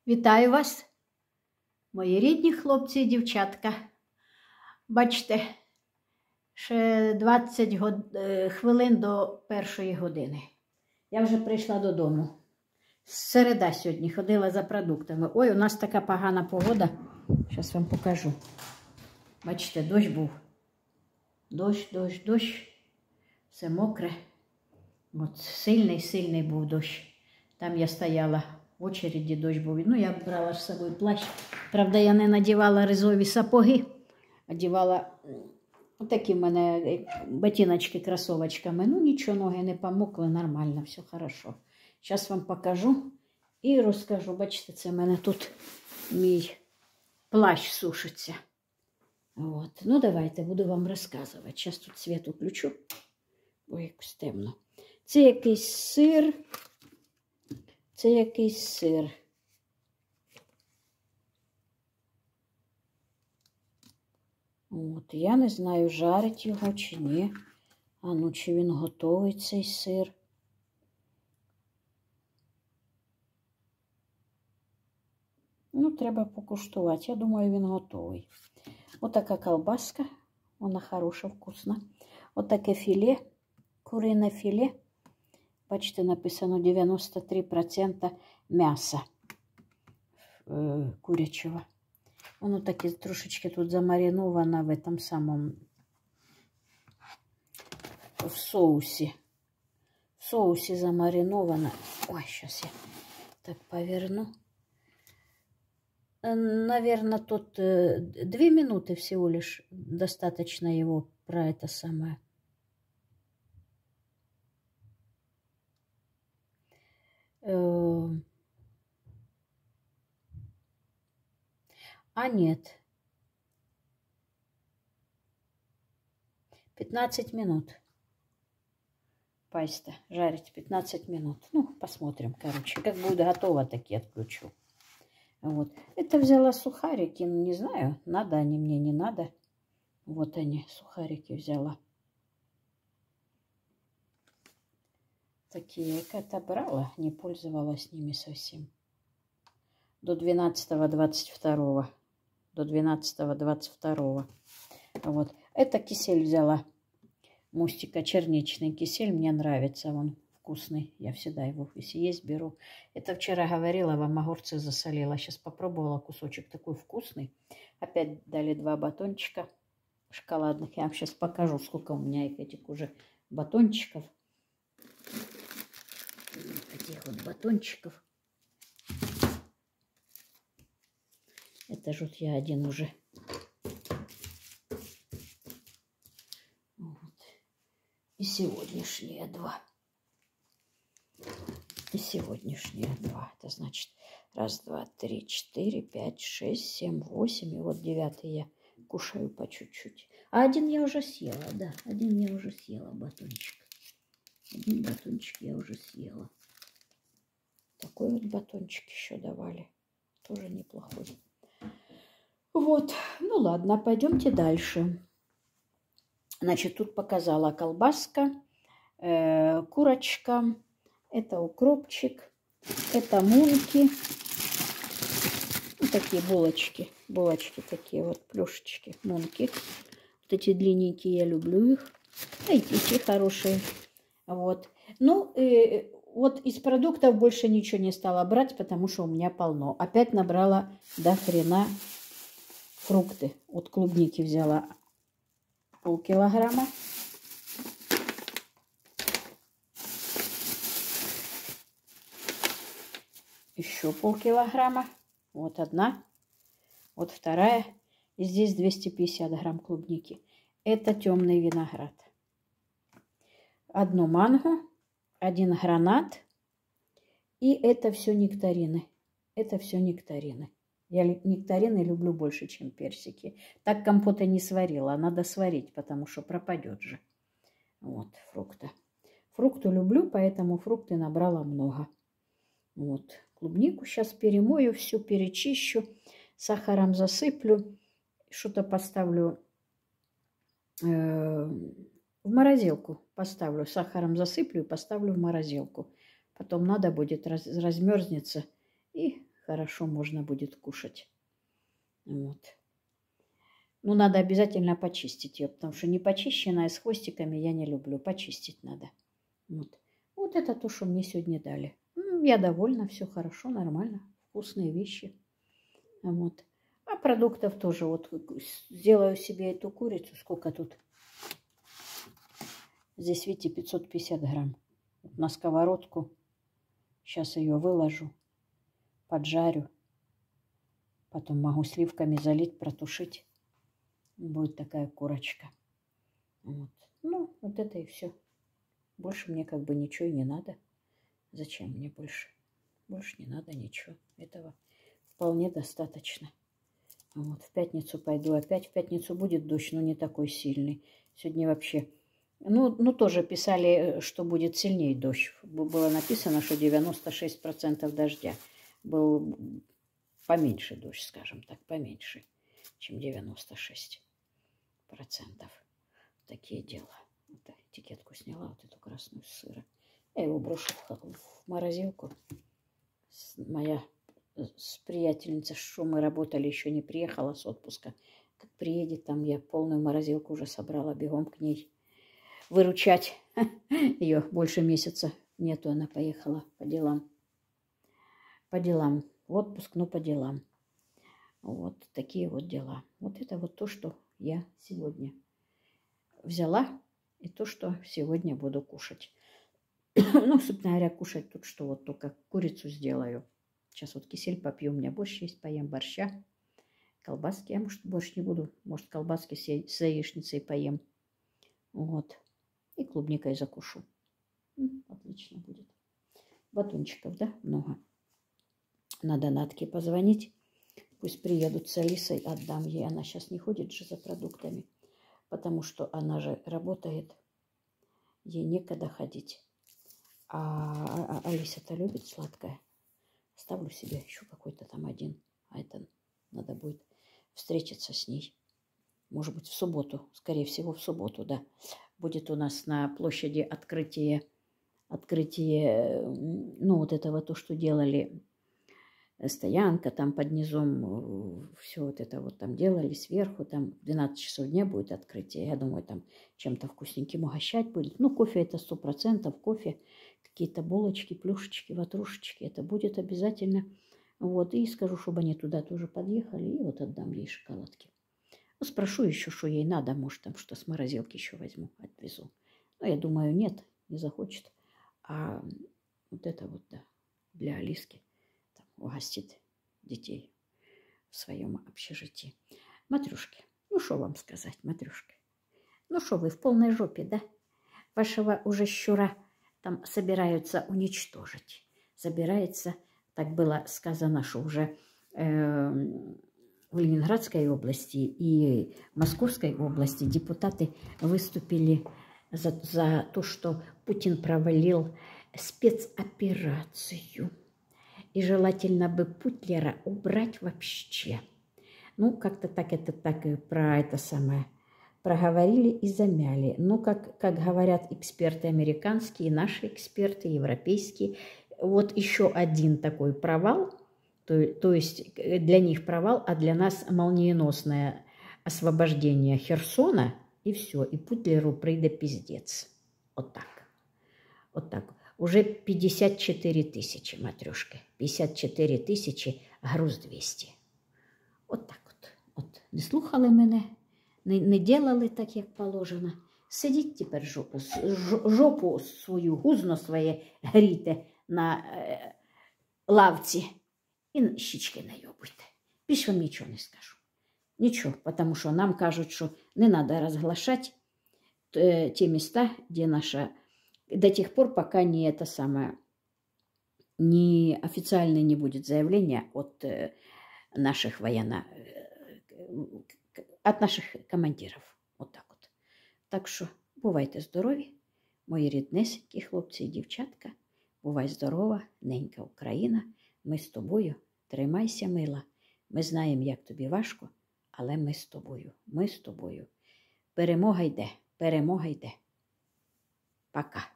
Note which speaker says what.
Speaker 1: Вітаю вас, мої рідні хлопці і дівчатка. Бачите, ще 20 хвилин до 1-ї години. Я вже прийшла додому. Середа сьогодні, ходила за продуктами. Ой, у нас така погана погода. Зараз вам покажу. Бачите, дощ був. Дощ. Все мокре. От сильний був дощ. Там я стояла. В очереді дощ був. Ну, я брала з собою плащ. Правда, я не надівала ризові сапоги. Одівала отакі в мене ботиночки кросовочками. Ну, нічого, ноги не помокли, нормально, все хорошо. Зараз вам покажу і розкажу. Бачите, це в мене тут мій плащ сушиться. От. Ну, давайте, буду вам розказувати. Зараз тут світ включу. Ой, якось темно. Це якийсь сир. От, я не знаю, жарить його чи ні. А ну, чи він готовий, цей сир. Ну, треба покуштувати. Я думаю, він готовий. Отака колбаска. Вона хороша, вкусна. Отаке філе, курине філе. Бачите, написано 93% м'яса курячого. Воно таке трошечки тут замариновано в этом самому в соусі. В соусі замариновано. Ой, сейчас я так поверну. Наверное, тут 2 минуты всего лишь достаточно его про это самое. А нет. 15 минут. Паста жарить 15 минут. Ну, посмотрим, короче. Как будет готово, так я отключу. Вот. Это взяла сухарики. Не знаю, надо они мне, не надо. Вот они, сухарики взяла. Такие, я как-то брала, не пользовалась ними совсем. До 12-22. До 12-22. Вот. Это кисель взяла. Мустика, черничный кисель. Мне нравится, он вкусный. Я всегда его, если есть, беру. Это вчера говорила, вам огурцы засолила. Сейчас попробовала кусочек такой вкусный. Опять дали 2 батончика шоколадных. Я вам сейчас покажу, сколько у меня этих уже батончиков. Таких вот батончиков. Это же вот я один уже. Вот. И сегодняшние 2. И сегодняшние 2. Это значит 1, 2, 3, 4, 5, 6, 7, 8. И вот 9 я кушаю по чуть-чуть. А один я уже съела, да. Один я уже съела батончик. Один батончик я уже съела. Такой вот батончик еще давали. Тоже неплохой. Вот. Ну ладно, пойдемте дальше. Значит, тут показала колбаска, курочка. Это укропчик. Это мунки. Вот такие булочки. Булочки такие вот, плюшечки, мунки. Вот эти длинненькие, я люблю их. Эти хорошие. Вот. Ну, вот из продуктов больше ничего не стала брать, потому что у меня полно. Опять набрала до хрена фрукты. Вот клубники взяла полкилограмма. Еще полкилограмма. Вот одна. Вот вторая. И здесь 250 грамм клубники. Это темный виноград. Одно манго. 1 гранат. И это все нектарины. Это все нектарины. Я нектарины люблю больше, чем персики. Так компота не сварила. Надо сварить, потому что пропадет же. Вот, фрукты. Фрукты люблю, поэтому фрукты набрала много. Вот. Клубнику сейчас перемою, всю перечищу. Сахаром засыплю. Что-то поставлю в морозилку. Поставлю. Сахаром засыплю и поставлю в морозилку. Потом надо будет размерзнется. И хорошо можно будет кушать. Вот. Ну, надо обязательно почистить ее, потому что не почищенная с хвостиками я не люблю. Почистить надо. Вот. Вот это то, что мне сегодня дали. Я довольна, все хорошо, нормально. Вкусные вещи. Вот. А продуктов тоже. Вот сделаю себе эту курицу. Сколько тут? Здесь, видите, 550 грамм. На сковородку. Сейчас ее выложу. Поджарю. Потом могу сливками залить, протушить. Будет такая курочка. Вот. Ну, вот это и все. Больше мне как бы ничего и не надо. Зачем мне больше? Больше не надо ничего. Этого вполне достаточно. Вот. В пятницу пойду опять. В пятницу будет дождь, но не такой сильный. Сегодня вообще... Ну, тоже писали, что будет сильнее дождь. Было написано, что 96% дождя. Был поменьше дождь, скажем так, поменьше, чем 96%. Такие дела. Вот, этикетку сняла, вот эту красную с сыра. Я его брошу в морозилку. Моя приятельница, что мы работали, еще не приехала с отпуска. Как приедет, там я полную морозилку уже собрала, бегом к ней выручать. Ее больше месяца нету, она поехала по делам. По делам. В отпуск, но по делам. Вот такие вот дела. Вот это вот то, что я сегодня взяла, и то, что сегодня буду кушать. Ну, собственно говоря, кушать тут что, вот только курицу сделаю. Сейчас вот кисель попью, у меня борщ есть, поем борща. Колбаски, я, может, борщ не буду. Может, колбаски с яичницей поем. Вот. И клубникой закушу. Отлично будет. Батончиков, да, много. Надо Натке позвонить. Пусть приедут с Алисой, отдам ей. Она сейчас не ходит же за продуктами, потому что она же работает. Ей некогда ходить. А Алиса-то любит сладкое. Ставлю себе еще какой-то там один. А это надо будет встретиться с ней. Может быть, в субботу. Скорее всего, в субботу, да. Будет у нас на площади открытие, ну, вот этого, то, что делали, стоянка там под низом, все вот это вот там делали сверху, там в 12 часов дня будет открытие. Я думаю, там чем-то вкусненьким угощать будет. Ну, кофе это 100%, кофе, какие-то булочки, плюшечки, ватрушечки, это будет обязательно. Вот, и скажу, чтобы они туда тоже подъехали, и вот отдам ей шоколадки. Ну, спрошу еще, что ей надо, может, там что с морозилки еще возьму, отвезу. Но я думаю, нет, не захочет. А вот это вот, да, для Алиски там, угостит детей в своем общежитии. Матрюшки, ну, что вам сказать, матрюшки? Ну, что вы в полной жопе, да? Вашего уже щура там собираются уничтожить. Собирается, так было сказано, что уже... в Ленинградской области и Московской области депутаты выступили за то, что Путин провалил спецоперацию. И желательно бы Путлера убрать вообще. Ну, как-то так это так и про это самое проговорили и замяли. Ну, как говорят эксперты американские, наши эксперты, европейские, вот еще один такой провал. То есть для них провал, а для нас молниеносное освобождение Херсона, и все. И Путлеру прийде пиздец. Вот так. Вот так. Уже 54 тысячи, матрешки. 54 тисячі, груз 200. От так от. От. Не слухали мене, не делали так, як положено. Сидіть тепер жопу свою, гузно своє грійте на лавці. І щічки найобуйте. Більше вам нічого не скажу. Нічого, тому що нам кажуть, що не треба розглашати ті міста, де наша... До тех пор, пока не это самое, не официально не будет заявления от наших от наших командиров. Вот так вот. Так що, бувайте здорові, мої ріднесенькі хлопці і дівчатка. Бувай здорова, ненька Україна. Ми з тобою. Тримайся, мила. Ми знаємо, як тобі важко, але ми з тобою. Ми з тобою. Перемога йде. Перемога йде. Пока.